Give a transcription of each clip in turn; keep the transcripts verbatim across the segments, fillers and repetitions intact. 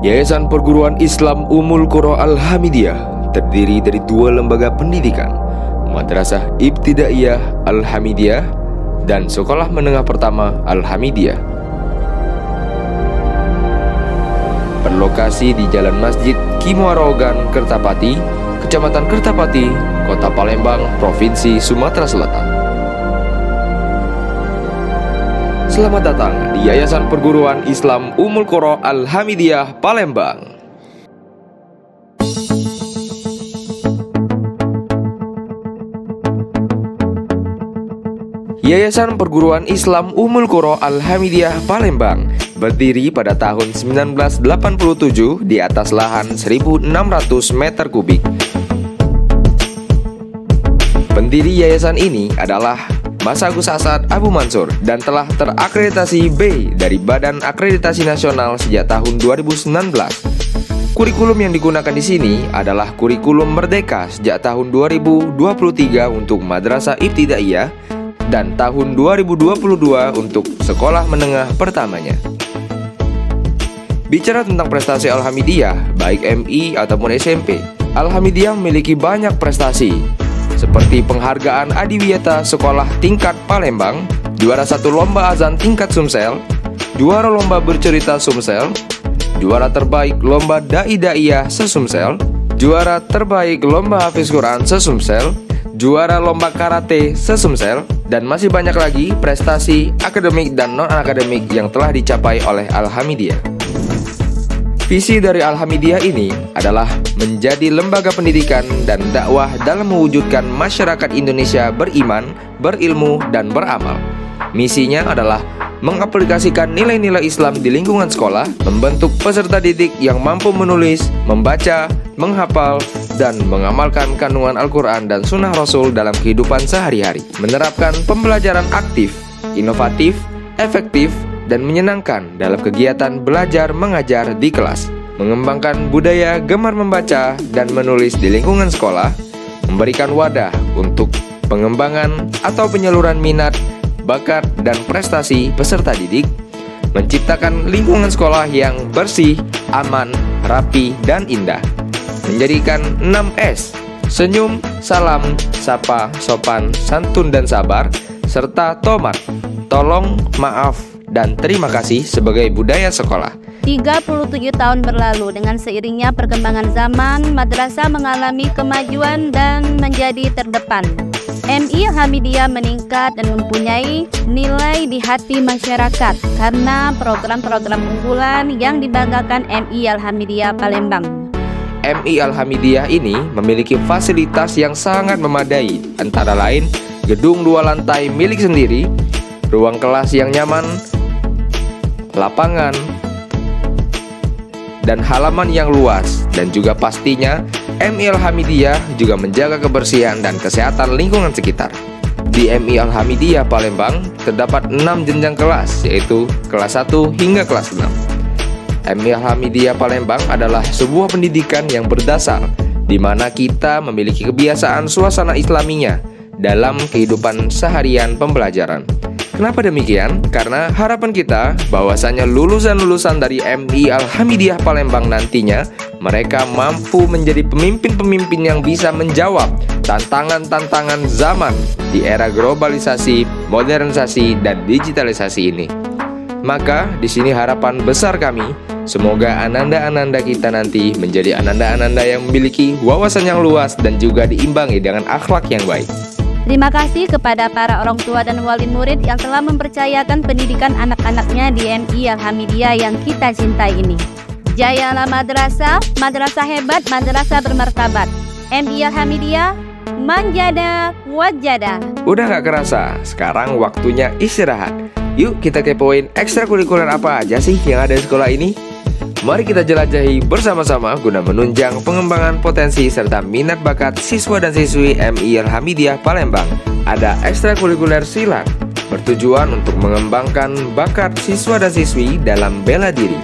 Yayasan Perguruan Islam Ummul Qura Al-Hamidiyah terdiri dari dua lembaga pendidikan, Madrasah Ibtidaiyah Al-Hamidiyah dan Sekolah Menengah Pertama Al-Hamidiyah. Berlokasi di Jalan Masjid Ki Muarogan, Kertapati, Kecamatan Kertapati, Kota Palembang, Provinsi Sumatera Selatan. Selamat datang di Yayasan Perguruan Islam Ummul Qura Al-Hamidiyah Palembang. Yayasan Perguruan Islam Ummul Qura Al-Hamidiyah Palembang berdiri pada tahun sembilan belas delapan puluh tujuh di atas lahan seribu enam ratus meter kubik. Pendiri yayasan ini adalah Mas Agus Asad Abu Mansur dan telah terakreditasi B dari Badan Akreditasi Nasional sejak tahun dua ribu sembilan belas. Kurikulum yang digunakan di sini adalah kurikulum Merdeka sejak tahun dua ribu dua puluh tiga untuk Madrasah Ibtidaiyah dan tahun dua ribu dua puluh dua untuk sekolah menengah pertamanya. Bicara tentang prestasi Al-Hamidiyah, baik M I ataupun S M P, Al-Hamidiyah memiliki banyak prestasi, seperti penghargaan Adiwiyata Sekolah Tingkat Palembang, juara satu lomba azan tingkat Sumsel, juara lomba bercerita Sumsel, juara terbaik lomba Dai Daiyah se-Sumsel, juara terbaik lomba Hafiz Quran se-Sumsel, juara lomba karate se-Sumsel, dan masih banyak lagi prestasi akademik dan non-akademik yang telah dicapai oleh Al-Hamidiyah. Visi dari Al-Hamidiyah ini adalah menjadi lembaga pendidikan dan dakwah dalam mewujudkan masyarakat Indonesia beriman, berilmu, dan beramal. Misinya adalah mengaplikasikan nilai-nilai Islam di lingkungan sekolah, membentuk peserta didik yang mampu menulis, membaca, menghafal, dan mengamalkan kandungan Al-Quran dan Sunnah Rasul dalam kehidupan sehari-hari, menerapkan pembelajaran aktif, inovatif, efektif, dan menyenangkan dalam kegiatan belajar mengajar di kelas, mengembangkan budaya gemar membaca dan menulis di lingkungan sekolah, memberikan wadah untuk pengembangan atau penyaluran minat, bakat, dan prestasi peserta didik, menciptakan lingkungan sekolah yang bersih, aman, rapi, dan indah, menjadikan enam S, senyum, salam, sapa, sopan, santun, dan sabar, serta tomat, tolong, maaf, dan terima kasih sebagai budaya sekolah. tiga puluh tujuh tahun berlalu, dengan seiringnya perkembangan zaman, madrasah mengalami kemajuan dan menjadi terdepan. M I Al-Hamidiyah meningkat dan mempunyai nilai di hati masyarakat karena program-program unggulan yang dibanggakan M I Al-Hamidiyah Palembang. M I Al-Hamidiyah ini memiliki fasilitas yang sangat memadai, antara lain gedung dua lantai milik sendiri, ruang kelas yang nyaman, lapangan, dan halaman yang luas. Dan juga pastinya M I Al-Hamidiyah juga menjaga kebersihan dan kesehatan lingkungan sekitar. Di M I Al-Hamidiyah Palembang terdapat enam jenjang kelas, yaitu kelas satu hingga kelas enam. M I Al-Hamidiyah Palembang adalah sebuah pendidikan yang berdasar, di mana kita memiliki kebiasaan suasana islaminya dalam kehidupan seharian pembelajaran. Kenapa demikian? Karena harapan kita bahwasanya lulusan-lulusan dari M I Al-Hamidiyah Palembang nantinya mereka mampu menjadi pemimpin-pemimpin yang bisa menjawab tantangan-tantangan zaman di era globalisasi, modernisasi, dan digitalisasi ini. Maka di sini harapan besar kami, semoga ananda-ananda kita nanti menjadi ananda-ananda yang memiliki wawasan yang luas dan juga diimbangi dengan akhlak yang baik. Terima kasih kepada para orang tua dan wali murid yang telah mempercayakan pendidikan anak-anaknya di M I Al-Hamidiyah yang kita cintai ini. Jayalah madrasah, madrasah hebat, madrasah bermartabat. M I Al-Hamidiyah, manjada, wajada. Udah gak kerasa, sekarang waktunya istirahat. Yuk kita kepoin ekstrakurikuler apa aja sih yang ada di sekolah ini? Mari kita jelajahi bersama-sama guna menunjang pengembangan potensi serta minat bakat siswa dan siswi M I Al-Hamidiyah Palembang. Ada ekstrakurikuler silat, bertujuan untuk mengembangkan bakat siswa dan siswi dalam bela diri.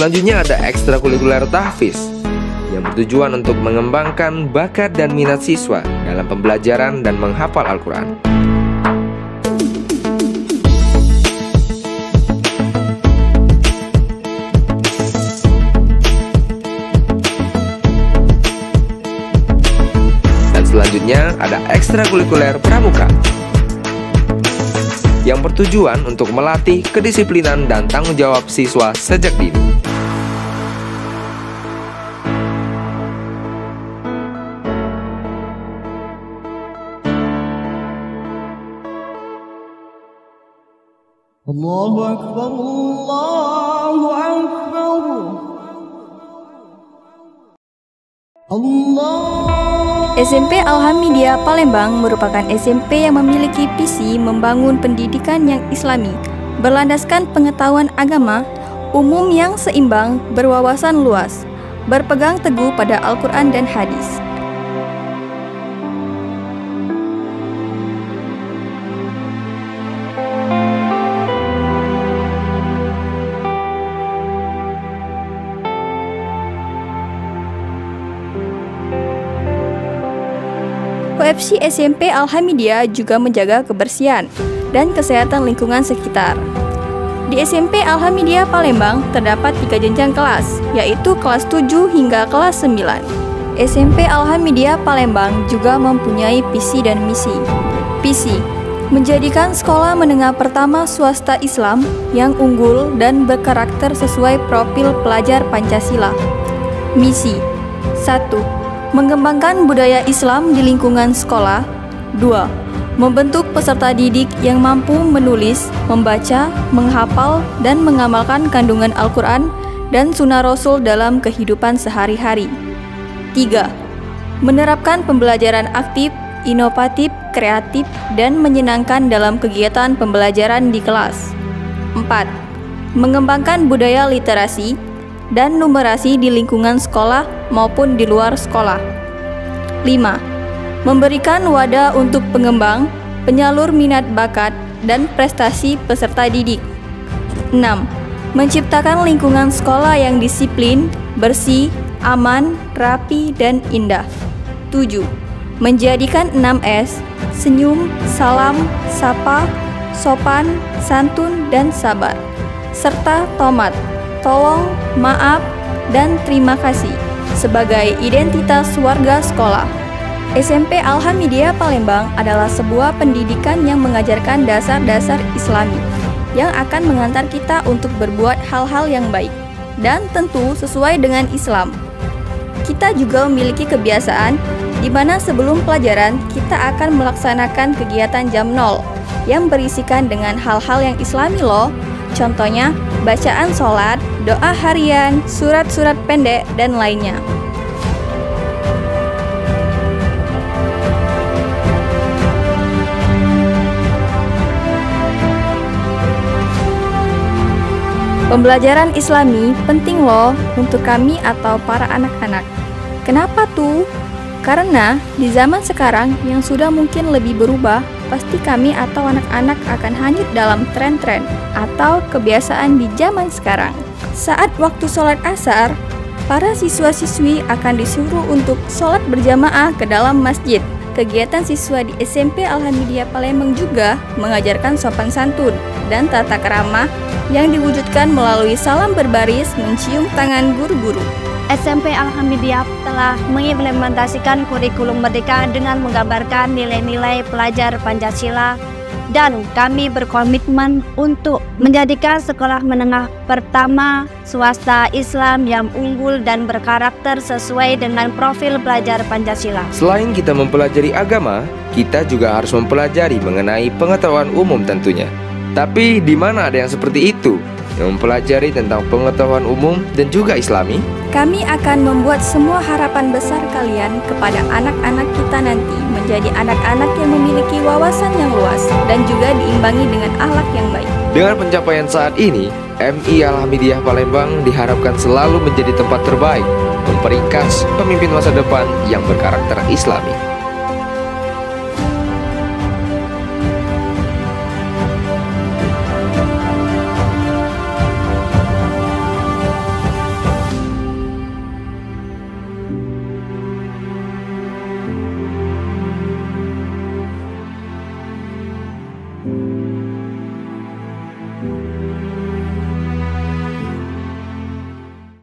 Selanjutnya ada ekstrakurikuler tahfiz yang bertujuan untuk mengembangkan bakat dan minat siswa dalam pembelajaran dan menghafal Al-Quran. Dan selanjutnya ada ekstrakurikuler pramuka yang bertujuan untuk melatih kedisiplinan dan tanggung jawab siswa sejak dini. Allahu Akbar, Allahu Akbar, Allah. S M P Al-Hamidiyah Palembang merupakan S M P yang memiliki visi membangun pendidikan yang islami, berlandaskan pengetahuan agama, umum yang seimbang, berwawasan luas, berpegang teguh pada Al-Quran dan hadis. O F C S M P Al-Hamidiyah juga menjaga kebersihan dan kesehatan lingkungan sekitar. Di S M P Al-Hamidiyah Palembang terdapat tiga jenjang kelas, yaitu kelas tujuh hingga kelas sembilan. S M P Al-Hamidiyah Palembang juga mempunyai visi dan misi. Visi: menjadikan sekolah menengah pertama swasta Islam yang unggul dan berkarakter sesuai profil pelajar Pancasila. Misi: satu. Mengembangkan budaya Islam di lingkungan sekolah. Dua. Membentuk peserta didik yang mampu menulis, membaca, menghafal, dan mengamalkan kandungan Al-Quran dan Sunnah Rasul dalam kehidupan sehari-hari. Tiga. Menerapkan pembelajaran aktif, inovatif, kreatif, dan menyenangkan dalam kegiatan pembelajaran di kelas. Empat. Mengembangkan budaya literasi dan numerasi di lingkungan sekolah maupun di luar sekolah. Lima. Memberikan wadah untuk pengembang, penyalur minat bakat, dan prestasi peserta didik. Enam. Menciptakan lingkungan sekolah yang disiplin, bersih, aman, rapi, dan indah. Tujuh. Menjadikan enam S, senyum, salam, sapa, sopan, santun, dan sabar, serta tomat, tolong, maaf, dan terima kasih sebagai identitas warga sekolah. S M P Al-Hamidiyah Palembang adalah sebuah pendidikan yang mengajarkan dasar-dasar Islami yang akan mengantar kita untuk berbuat hal-hal yang baik dan tentu sesuai dengan Islam. Kita juga memiliki kebiasaan di mana sebelum pelajaran kita akan melaksanakan kegiatan jam nol yang berisikan dengan hal-hal yang Islami loh. Contohnya bacaan sholat, doa harian, surat-surat pendek, dan lainnya. Pembelajaran Islami penting loh untuk kami atau para anak-anak. Kenapa tuh? Karena di zaman sekarang yang sudah mungkin lebih berubah, pasti kami atau anak-anak akan hanyut dalam tren-tren atau kebiasaan di zaman sekarang. Saat waktu sholat asar, para siswa-siswi akan disuruh untuk sholat berjamaah ke dalam masjid. Kegiatan siswa di S M P Al-Hamidiyah Palembang juga mengajarkan sopan santun dan tata krama yang diwujudkan melalui salam berbaris mencium tangan guru-guru. S M P Al-Hamidiyah telah mengimplementasikan kurikulum merdeka dengan menggambarkan nilai-nilai pelajar Pancasila, dan kami berkomitmen untuk menjadikan sekolah menengah pertama swasta Islam yang unggul dan berkarakter sesuai dengan profil pelajar Pancasila. Selain kita mempelajari agama, kita juga harus mempelajari mengenai pengetahuan umum tentunya. Tapi di mana ada yang seperti itu? Yang mempelajari tentang pengetahuan umum dan juga Islami? Kami akan membuat semua harapan besar kalian kepada anak-anak kita nanti menjadi anak-anak yang memiliki wawasan yang luas dan juga diimbangi dengan akhlak yang baik. Dengan pencapaian saat ini, M I Al-Hamidiyah Palembang diharapkan selalu menjadi tempat terbaik memperingkas pemimpin masa depan yang berkarakter Islami. Wabarakatuh.